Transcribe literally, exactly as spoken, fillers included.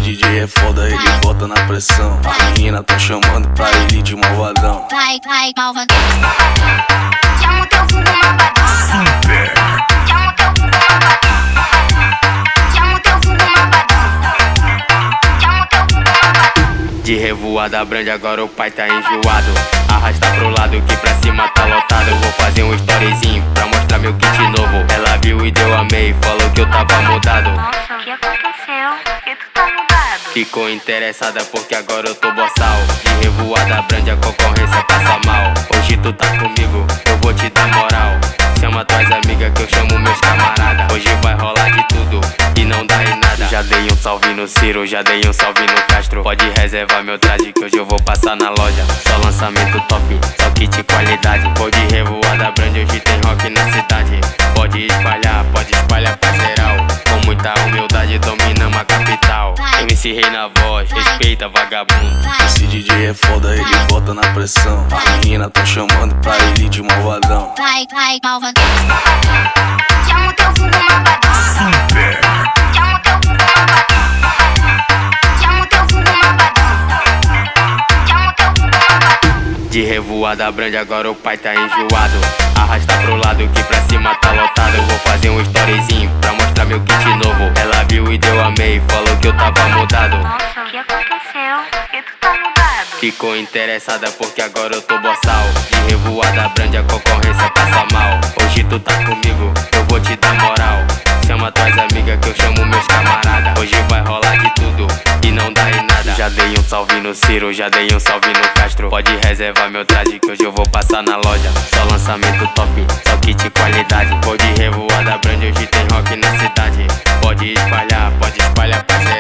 D J é foda, ele bota na pressão. As meninas tão chamando pra ele de malvadão. Vai, vai, malvadão. Chama o teu vulgo malvadão. Super. Chama o teu vulgo malvadão. Chama o teu vulgo malvadão. Chama o teu vulgo malvadão. De revoada brande, agora o pai tá enjoado. Arrasta pro lado que pra cima tá lotado. Eu vou fazer um storyzinho pra mostrar meu kit novo. Ela viu e deu amei, falou que eu tava mudado. Nossa, o que aconteceu? Por que tu tá mudado? Ficou interessada porque agora eu tô boçal. De revoada brande, a concorrência passa mal. Hoje tu tá comigo, eu vou te dar moral. Chama tuas amigas que eu chamo meus camaradas. Hoje vai rolar de tudo e não dá em nada. Já dei um salve no Ciro, já dei um salve no Castro. Pode reservar meu traje que hoje eu vou passar na loja. Só lançamento top, só kit qualidade. Vou de revoada brande, hoje tem rock na cidade. Pode espalhar, pode espalhar pra geral. Com muita humildade dominamos a capital. M C Rei na voz, respeita vagabundo. Esse D J é foda, ele bota na pressão. As meninas tão chamando pra ele de malvadão. Vai, vai, malvadão. Chama o teu vulgo malvadão. Super. Chama o teu vulgo malvadão. Chama o teu vulgo malvadão. Chama o teu vulgo malvadão. De revoada brande, agora o pai tá enjoado. Arrasta pro lado que pra cima tá lotado. Eu vou fazer um storyzinho pra mostrar meu kit novo. Ela viu e deu amei, falou que eu tava mudado. Nossa, o que aconteceu? Por que tu tá mudado? Ficou interessada porque agora eu tô boçal. De revoada brande, a concorrência passa mal. Hoje tu tá comigo, eu vou te dar moral. Chama tuas amigas que eu chamo meus camaradas. Hoje vai rolar de tudo e não dá em nada. Já dei um salve no Ciro, já dei um salve no Castro. Pode reservar meu traje que hoje eu vou passar na loja. Só lançamento top, só kit qualidade. Vou de revoada brande, hoje tem rock na cidade. Pode espalhar, pode espalhar pra geral.